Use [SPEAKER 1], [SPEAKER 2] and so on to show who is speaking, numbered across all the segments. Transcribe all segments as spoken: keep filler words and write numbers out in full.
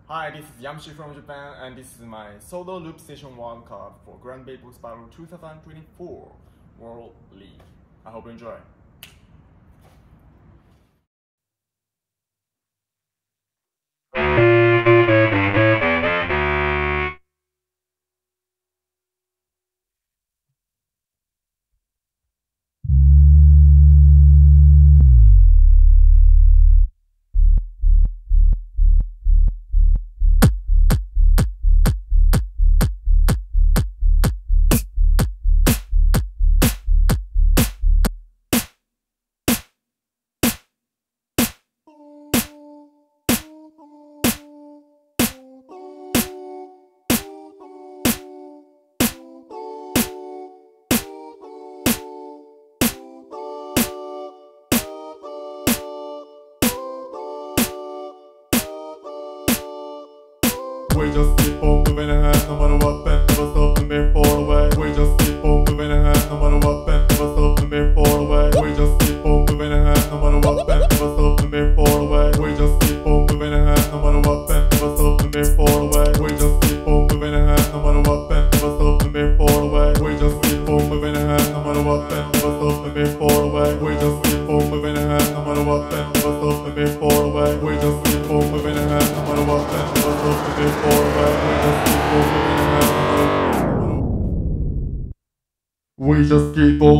[SPEAKER 1] Hi, this is Yamushi from Japan, and this is my solo Loopstation Wildcard for Grand Beatbox Battle twenty twenty-four World League. I hope you enjoy.
[SPEAKER 2] We just keep on moving ahead, no matter what, and never stop and be far away. We just keep on moving ahead, no matter what, and never stop and be far away. We just keep on moving ahead, no matter what, and never stop and be far away. We just keep on moving ahead, no matter what, and never stop and be far away. We just keep on moving ahead, no matter what, and never stop and be far away. We just keep on moving ahead, no matter what, and never stop and be far away. We just keep on moving ahead, no matter what, and never stop and be far away. We just keep on moving ahead, no matter what, and never stop and be far away. We just keep on.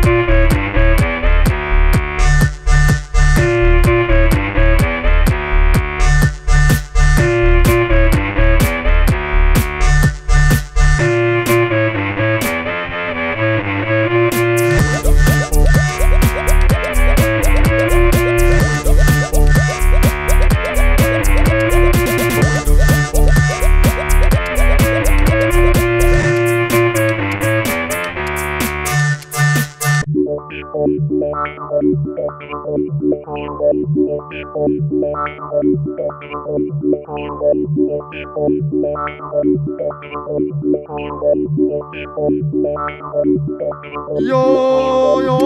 [SPEAKER 2] Yo, yo,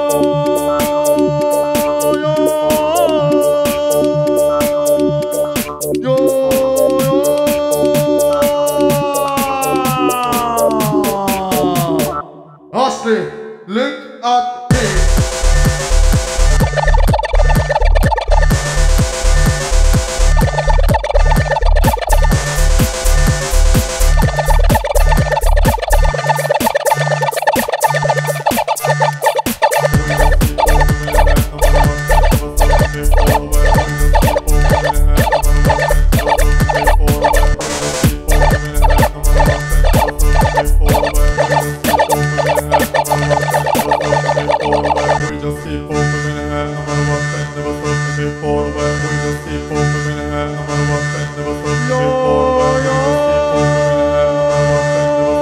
[SPEAKER 2] yo, yo, yo. Ashley, look at me.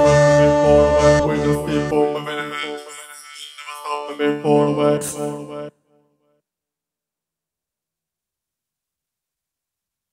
[SPEAKER 2] Far away, far away.